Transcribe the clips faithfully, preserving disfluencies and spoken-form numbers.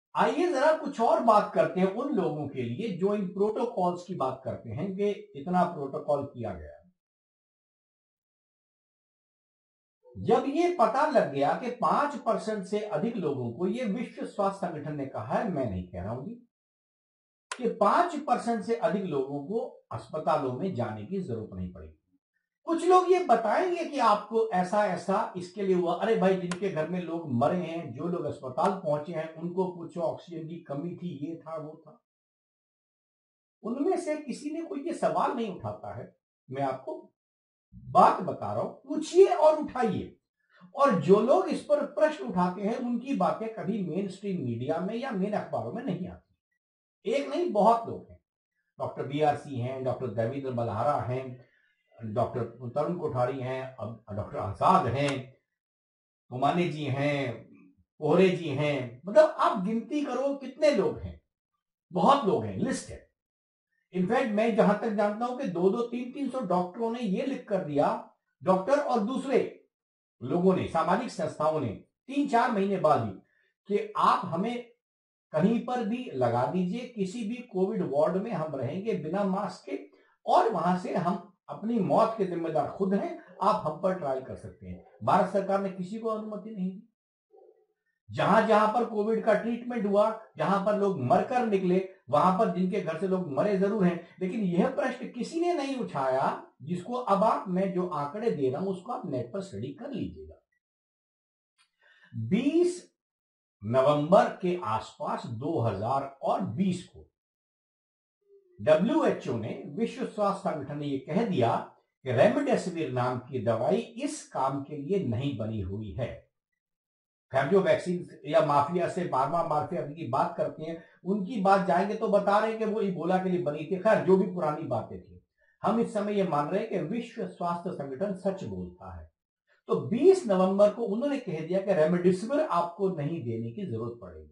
आइए जरा कुछ और बात करते हैं उन लोगों के लिए जो इन प्रोटोकॉल्स की बात करते हैं कि इतना प्रोटोकॉल किया गया। जब ये पता लग गया कि पांच परसेंट से अधिक लोगों को, ये विश्व स्वास्थ्य संगठन ने कहा है, मैं नहीं कह रहा हूं जी, कि पांच परसेंट से अधिक लोगों को अस्पतालों में जाने की जरूरत नहीं पड़ेगी। कुछ लोग ये बताएंगे कि आपको ऐसा ऐसा इसके लिए हुआ। अरे भाई, जिनके घर में लोग मरे हैं, जो लोग अस्पताल पहुंचे हैं, उनको पूछो ऑक्सीजन की कमी थी, ये था वो था। उनमें से किसी ने कोई ये सवाल नहीं उठाता है। मैं आपको बात बता रहा हूं, पूछिए और उठाइए। और जो लोग इस पर प्रश्न उठाते हैं उनकी बातें कभी मेन स्ट्रीम मीडिया में या मेन अखबारों में नहीं आती। एक नहीं, बहुत लोग हैं। डॉक्टर बी आर सी हैं, डॉक्टर देवेंद्र बलहारा हैं, डॉक्टर तरुण कोठारी हैं, अब डॉक्टर आजाद हैं, कुमाने जी हैं, कोहरे जी हैं। मतलब आप गिनती करो कितने लोग हैं, बहुत लोग हैं, लिस्ट है। इनफैक्ट मैं जहां तक जानता हूं कि दो दो तीन तीन सौ डॉक्टरों ने यह लिख कर दिया, डॉक्टर और दूसरे लोगों ने, सामाजिक संस्थाओं ने, तीन चार महीने बाद ही, कि आप हमें कहीं पर भी लगा दीजिए, किसी भी कोविड वार्ड में हम रहेंगे बिना मास्क के, और वहां से हम अपनी मौत के जिम्मेदार खुद हैं, आप हम पर ट्रायल कर सकते हैं। भारत सरकार ने किसी को अनुमति नहीं दी। जहां जहां पर कोविड का ट्रीटमेंट हुआ, जहां पर लोग मरकर निकले, वहां पर जिनके घर से लोग मरे जरूर हैं, लेकिन यह प्रश्न किसी ने नहीं उठाया, जिसको अब आप, मैं जो आंकड़े दे रहा हूं उसको आप नेट पर स्टडी कर लीजिएगा। बीस नवंबर के आसपास दो हज़ार बीस को डब्ल्यू एच ओ ने, विश्व स्वास्थ्य संगठन ने यह कह दिया कि रेमडेसिविर नाम की दवाई इस काम के लिए नहीं बनी हुई है। खैर, जो वैक्सीन या माफिया से फार्मा माफिया की बात करते हैं, उनकी बात जाएंगे तो बता रहे हैं कि वो इबोला के लिए बनी थी। खैर, जो भी पुरानी बातें थी, हम इस समय ये मान रहे हैं कि विश्व स्वास्थ्य संगठन सच बोलता है। तो बीस नवंबर को उन्होंने कह दिया कि रेमडेसिविर आपको नहीं देने की जरूरत पड़ेगी।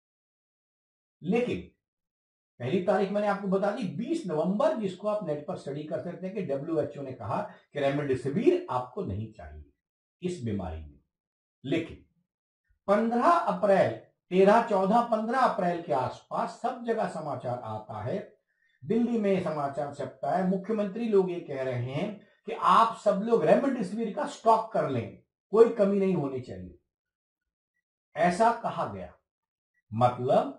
लेकिन पहली तारीख मैंने आपको बता दी बीस नवंबर, जिसको आप नेट पर स्टडी कर सकते हैं, कि डब्ल्यू एच ओ ने कहा कि रेमडेसिविर आपको नहीं चाहिए इस बीमारी में। लेकिन पंद्रह अप्रैल, तेरह चौदह पंद्रह अप्रैल के आसपास सब जगह समाचार आता है, दिल्ली में समाचार छपता है, मुख्यमंत्री लोग ये कह रहे हैं कि आप सब लोग रेमडेसिविर का स्टॉक कर लें, कोई कमी नहीं होनी चाहिए। ऐसा कहा गया। मतलब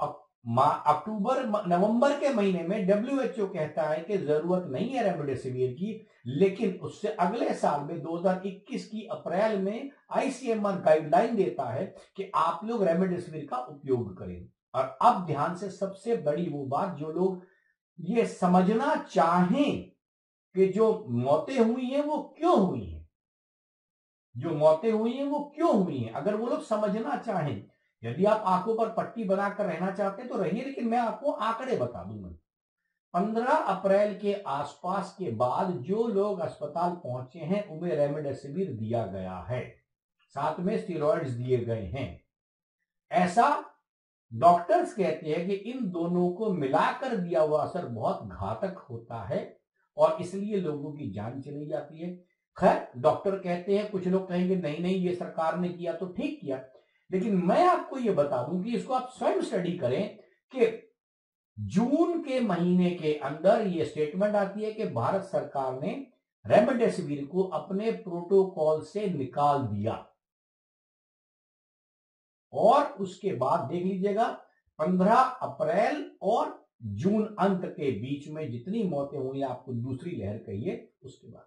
अक्टूबर नवंबर के महीने में डब्ल्यू एच ओ कहता है कि जरूरत नहीं है रेमडेसिविर की, लेकिन उससे अगले साल में दो हज़ार इक्कीस की अप्रैल में I C M R guideline देता है कि आप लोग रेमडेसिविर का उपयोग करें। और अब ध्यान से, सबसे बड़ी वो बात, जो लोग ये समझना चाहें कि जो मौतें हुई हैं वो क्यों हुई हैं, जो मौतें हुई हैं वो क्यों हुई हैं, अगर वो लोग समझना चाहें, यदि आप आंखों पर पट्टी बनाकर रहना चाहते हैं तो रहिए, लेकिन मैं आपको आंकड़े बता दूंगा। पंद्रह अप्रैल के आसपास के बाद जो लोग अस्पताल पहुंचे हैं उन्हें रेमडेसिविर दिया गया है, साथ में स्टेरॉइड्स दिए गए हैं। ऐसा डॉक्टर्स कहते हैं कि इन दोनों को मिलाकर दिया हुआ असर बहुत घातक होता है और इसलिए लोगों की जान चली जाती है। खैर, डॉक्टर कहते हैं, कुछ लोग कहेंगे नहीं नहीं ये सरकार ने किया तो ठीक किया, लेकिन मैं आपको यह बता दूं कि इसको आप स्वयं स्टडी करें कि जून के महीने के अंदर यह स्टेटमेंट आती है कि भारत सरकार ने रेमडेसिविर को अपने प्रोटोकॉल से निकाल दिया। और उसके बाद देख लीजिएगा, पंद्रह अप्रैल और जून अंत के बीच में जितनी मौतें हुई, आपको दूसरी लहर कहिए, उसके बाद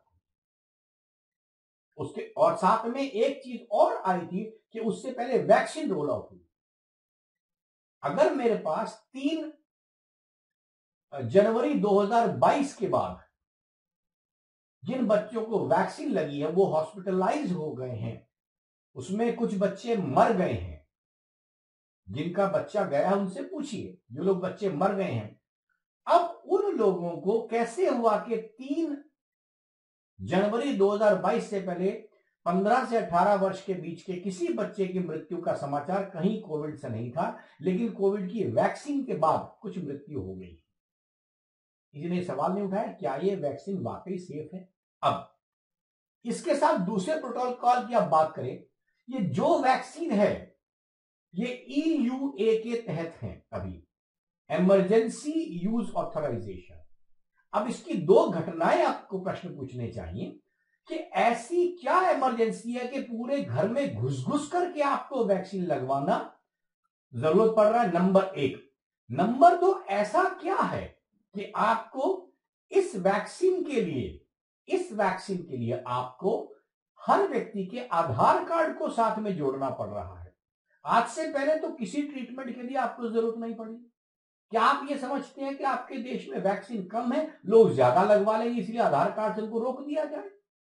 उसके और साथ में एक चीज और आई थी कि उससे पहले वैक्सीन रोल आउट हुई। अगर मेरे पास तीन जनवरी दो हज़ार बाईस के बाद जिन बच्चों को वैक्सीन लगी है वो हॉस्पिटलाइज हो गए हैं, उसमें कुछ बच्चे मर गए हैं, जिनका बच्चा गया है उनसे पूछिए, जो लोग बच्चे मर गए हैं। अब उन लोगों को कैसे हुआ कि तीन जनवरी दो हज़ार बाईस से पहले पंद्रह से अठारह वर्ष के बीच के किसी बच्चे की मृत्यु का समाचार कहीं कोविड से नहीं था, लेकिन कोविड की वैक्सीन के बाद कुछ मृत्यु हो गई। किसी ने सवाल नहीं उठाया क्या ये वैक्सीन वाकई सेफ है। अब इसके साथ दूसरे प्रोटोकॉल की आप बात करें, ये जो वैक्सीन है ये ईयूए के तहत हैं अभी, इमरजेंसी यूज ऑथराइजेशन। अब इसकी दो घटनाएं आपको प्रश्न पूछने चाहिए कि ऐसी क्या इमरजेंसी है कि पूरे घर में घुस घुस करके आपको वैक्सीन लगवाना जरूरत पड़ रहा है, नंबर एक। नंबर दो, ऐसा क्या है कि आपको इस वैक्सीन के लिए इस वैक्सीन के लिए आपको हर व्यक्ति के आधार कार्ड को साथ में जोड़ना पड़ रहा है। आज से पहले तो किसी ट्रीटमेंट के लिए आपको जरूरत नहीं पड़ी। क्या आप ये समझते हैं कि आपके देश में वैक्सीन कम है, लोग ज्यादा लगवा लेंगे इसलिए आधार कार्ड से उनको रोक दिया जाए?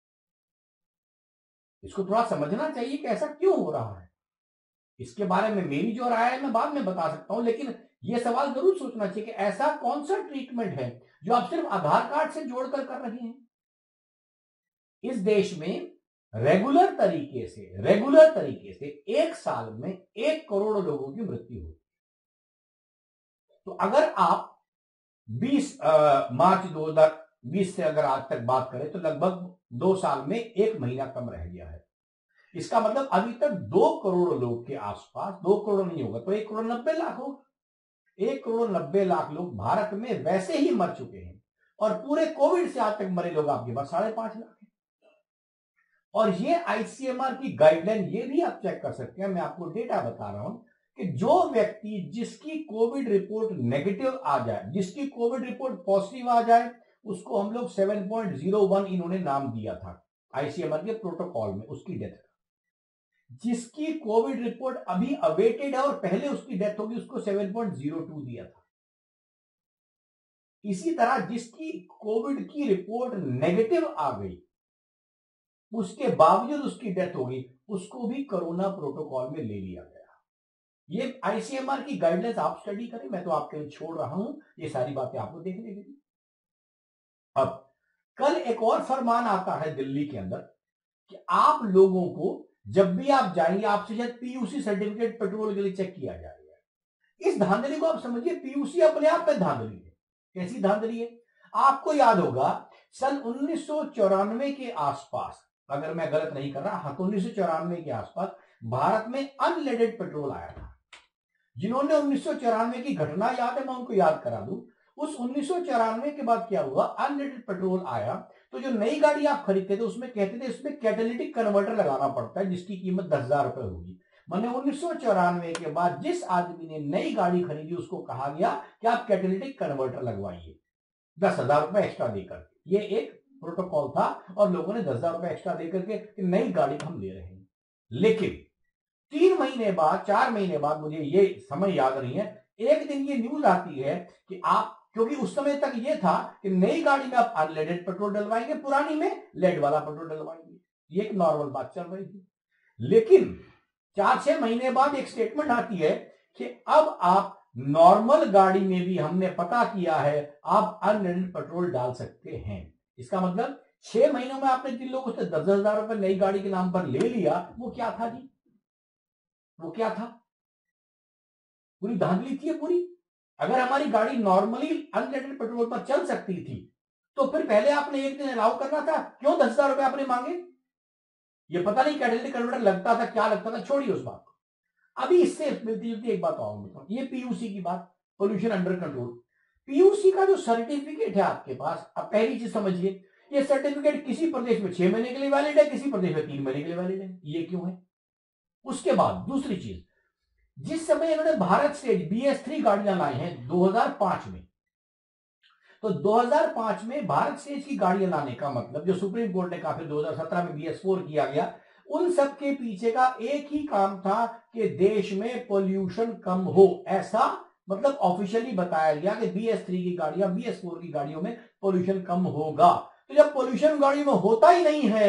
इसको थोड़ा समझना चाहिए कि ऐसा क्यों हो रहा है। इसके बारे में मेरी जो राय है मैं बाद में बता सकता हूं, लेकिन यह सवाल जरूर सोचना चाहिए कि ऐसा कौन सा ट्रीटमेंट है जो आप सिर्फ आधार कार्ड से जोड़कर कर रहे हैं। इस देश में रेगुलर तरीके से रेगुलर तरीके से एक साल में एक करोड़ लोगों की मृत्यु हुई। तो अगर आप बीस मार्च दो हज़ार बीस से अगर आज तक बात करें तो लगभग दो साल में एक महीना कम रह गया है। इसका मतलब अभी तक दो करोड़ लोग के आसपास, दो करोड़ नहीं होगा तो एक करोड़ नब्बे लाख होगा। एक करोड़ नब्बे लाख लोग भारत में वैसे ही मर चुके हैं और पूरे कोविड से आज तक मरे लोग आपके पास साढ़े पांच लाख हैं। और ये आईसीएमआर की गाइडलाइन, ये भी आप चेक कर सकते हैं, मैं आपको डेटा बता रहा हूं कि जो व्यक्ति जिसकी कोविड रिपोर्ट नेगेटिव आ जाए, जिसकी कोविड रिपोर्ट पॉजिटिव आ जाए, उसको हम लोग सेवन पॉइंट ज़ीरो वन इन्होंने नाम दिया था आईसीएमआर के प्रोटोकॉल में, उसकी डेथ। जिसकी कोविड रिपोर्ट अभी अवेटेड है और पहले उसकी डेथ होगी, उसको सेवन पॉइंट ज़ीरो टू दिया था। इसी तरह जिसकी कोविड की रिपोर्ट नेगेटिव आ गई, उसके बावजूद उसकी डेथ होगी, उसको भी कोरोना प्रोटोकॉल में ले लिया गया। ये आईसीएमआर की गाइडलाइंस आप स्टडी करें, मैं तो आपके लिए छोड़ रहा हूं ये सारी बातें आपको देखने के लिए। अब कल एक और फरमान आता है दिल्ली के अंदर कि आप लोगों को जब भी आप जाएंगे आपसे शायद पीयूसी सर्टिफिकेट पेट्रोल के लिए चेक किया जाएगा। इस धांधली को आप समझिए, पीयूसी अपने आप में धांधली है। कैसी धांधली है? आपको याद होगा सन उन्नीस सौ चौरानवे के आसपास, अगर मैं गलत नहीं कर रहा, हाँ, उन्नीस सौ चौरानवे के आसपास भारत में अनलेडेड पेट्रोल आया था। जिन्होंने उन्नीस सौ चौरानवे की घटना याद है मैं उनको याद करा दूं। उस उन्नीस सौ चौरानवे के बाद क्या हुआ, अनलेडेड पेट्रोल आया तो जो नई गाड़ी आप खरीदते थे उसमें कहते थे इसमें कैटालिटिक कन्वर्टर लगाना पड़ता है जिसकी कीमत दस हजार रुपए होगी। मैंने उन्नीस सौ चौरानवे के बाद जिस आदमी ने नई गाड़ी खरीदी उसको कहा गया कि आप कैटालिटिक कन्वर्टर लगवाइए दस हजार रुपए एक्स्ट्रा देकर। ये एक प्रोटोकॉल था और लोगों ने दस हजार रुपए एक्स्ट्रा देकर के नई गाड़ी हम ले रहे हैं। लेकिन तीन महीने बाद, चार महीने बाद, मुझे ये समय याद नहीं है, एक दिन ये न्यूज आती है कि आप, क्योंकि उस समय तक ये था कि नई गाड़ी में आप अनलेडेड पेट्रोल डलवाएंगे, पुरानी में लेड वाला पेट्रोल डलवाएंगे, ये एक नॉर्मल बात चल रही थी। लेकिन चार छह महीने बाद एक स्टेटमेंट आती है कि अब आप नॉर्मल गाड़ी में भी हमने पता किया है आप अनलेडेड पेट्रोल डाल सकते हैं। इसका मतलब छह महीनों में आपने जिन लोगों से दस हजार रुपए नई गाड़ी के नाम पर ले लिया, वो क्या था जी? वो क्या था? पूरी धांधली थी पूरी। अगर हमारी गाड़ी नॉर्मली अनलेडेड पेट्रोल पर चल सकती थी तो फिर पहले आपने एक दिन अलाउ करना था, क्यों दस हजार रुपए आपने मांगे? ये पता नहीं कैटालिटिक कन्वर्टर लगता था, क्या लगता था, छोड़िए उस बात को। अभी इससे मिलती जुलती एक बात और बताऊं, ये पीयूसी की बात, पोल्यूशन अंडर कंट्रोल। पीयूसी का जो सर्टिफिकेट है आपके पास, अब पहली चीज समझिए, ये सर्टिफिकेट किसी प्रदेश में छह महीने के लिए वैलिड है, किसी प्रदेश में तीन महीने के लिए वैलिड है। ये क्यों है? उसके बाद दूसरी चीज, जिस समय इन्होंने भारत से बी एस थ्री गाड़ियां लाई हैं दो हज़ार पांच में, तो दो हज़ार पांच में भारत से की गाड़ियां लाने का मतलब, जो सुप्रीम कोर्ट ने कहा फिर दो हज़ार सत्रह में बी एस फोर किया गया, उन सब के पीछे का एक ही काम था कि देश में पोल्यूशन कम हो। ऐसा मतलब ऑफिशियली बताया गया कि बी एस थ्री की गाड़ियां, बी एस फोर की गाड़ियों में पोल्यूशन कम होगा। तो जब पोल्यूशन गाड़ियों में होता ही नहीं है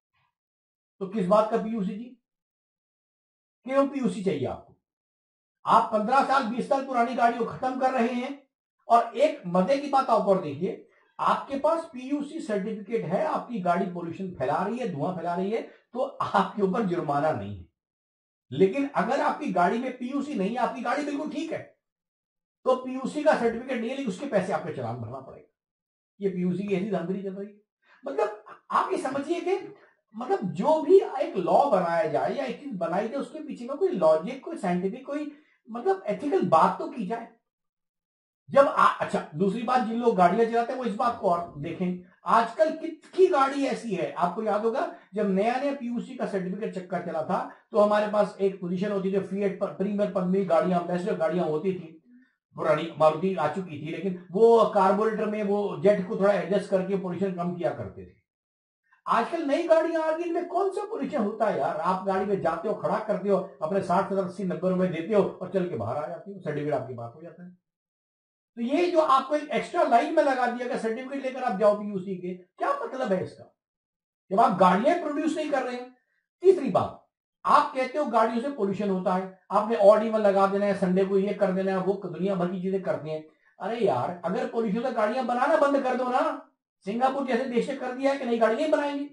तो किस बात का पीयूसी जी? क्यों पीयूसी चाहिए आपको? आप पंद्रह साल बीस साल पुरानी गाड़ी को खत्म कर रहे हैं। और एक मजे की बात आप और देखिए, आपके पास पीयूसी सर्टिफिकेट है, आपकी गाड़ी पोल्यूशन फैला रही है, धुआं फैला रही है, तो आपके ऊपर जुर्माना नहीं है। लेकिन अगर आपकी गाड़ी में पीयूसी नहीं है, आपकी गाड़ी बिल्कुल ठीक है, तो पीयूसी का सर्टिफिकेट नहीं है लेकिन उसके पैसे आपको चालान भरना पड़ेगा। ये पीयूसी की ऐसी धांधली चल रही है। मतलब आप ये समझिए कि मतलब जो भी एक लॉ बनाया जाए या एक चीज बनाई जाए उसके पीछे में कोई लॉजिक, कोई साइंटिफिक, कोई मतलब एथिकल बात तो की जाए। जब आ, अच्छा दूसरी बात, जिन लोग गाड़ियां चलाते हैं वो इस बात को और देखें, आजकल कितनी गाड़ी ऐसी है, आपको याद होगा जब नया नया पीयूसी का सर्टिफिकेट चक्कर चला था तो हमारे पास एक पोजीशन होती थी, फिएट प्रीमियर पद्मी गाड़ियां, एम्बेसडर गाड़ियां होती थी, पुरानी मारुति आ चुकी थी, लेकिन वो कार्बोरेटर में वो जेट को थोड़ा एडजस्ट करके पोल्यूशन कम किया करते थे। आजकल नई गाड़ियां आ गई, इनमें कौन सा पोल्यूशन होता है यार? आप गाड़ी में जाते हो, खड़ा करते हो, अपने साठ सत्तर अस्सी नब्बे रुपए देते हो और चल के बाहर आ जाते हो, सर्टिफिकेट आपके पास हो जाता है। तो ये जो आपको एक एक्स्ट्रा लाइन में लगा दिया, सर्टिफिकेट लेकर आप जाओ पीयूसी के, क्या मतलब है इसका, जब आप गाड़ियां प्रोड्यूस नहीं कर रहे हैं? तीसरी बात, आप कहते हो गाड़ियों से पोल्यूशन होता है, आपने ऑड इवन लगा देना है, संडे को ये कर देना है, वो दुनिया भर की चीजें करते हैं। अरे यार, अगर पोल्यूशन से गाड़ियां बनाना बंद कर दो ना, सिंगापुर जैसे देश ने कर दिया है कि नई गाड़ी नहीं बनाएंगे,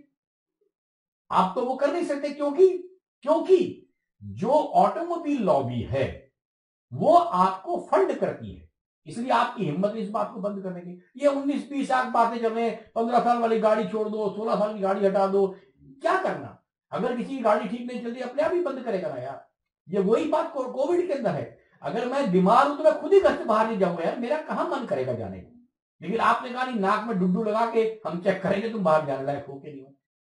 आप तो वो कर नहीं सकते, क्योंकि क्योंकि जो ऑटोमोबाइल लॉबी है वो आपको फंड करती है, इसलिए आपकी हिम्मत इस बात को बंद करने की। ये उन्नीस बीस आठ बातें चल रहे हैं, पंद्रह साल वाली गाड़ी छोड़ दो, सोलह साल की गाड़ी हटा दो, क्या करना? अगर किसी की गाड़ी ठीक नहीं चलती अपने आप ही बंद करेगा ना यार। ये वही बात कोविड के अंदर है, अगर मैं बीमार हूं तो मैं खुद ही घर से बाहर नहीं जाऊंगा यार, मेरा कहां मन करेगा जाने को। लेकिन आपने कहा नहीं, नाक में डुड्डू लगा के हम चेक करेंगे तुम बाहर जाने लायक हो के नहीं हो।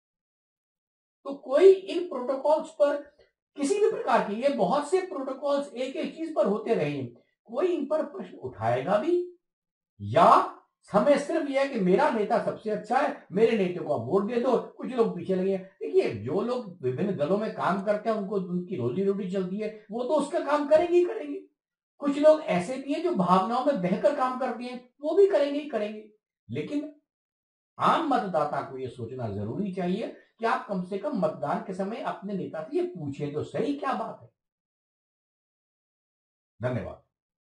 तो कोई इन प्रोटोकॉल्स पर किसी भी प्रकार की, ये बहुत से प्रोटोकॉल्स एक एक चीज पर होते रहे, कोई इन पर प्रश्न उठाएगा भी? या हमें सिर्फ यह है कि मेरा नेता सबसे अच्छा है, मेरे नेता को आप वोट दे दो, कुछ लोग पीछे लगे। देखिए, जो लोग विभिन्न दलों में काम करते हैं उनको उनकी रोजी रोटी चलती है, वो तो उसका काम करेंगे ही करेंगे। कुछ लोग ऐसे भी हैं जो भावनाओं में बहकर काम करते हैं, वो भी करेंगे ही करेंगे। लेकिन आम मतदाता को यह सोचना जरूरी चाहिए कि आप कम से कम मतदान के समय अपने नेता से ये पूछें तो सही क्या बात है। धन्यवाद।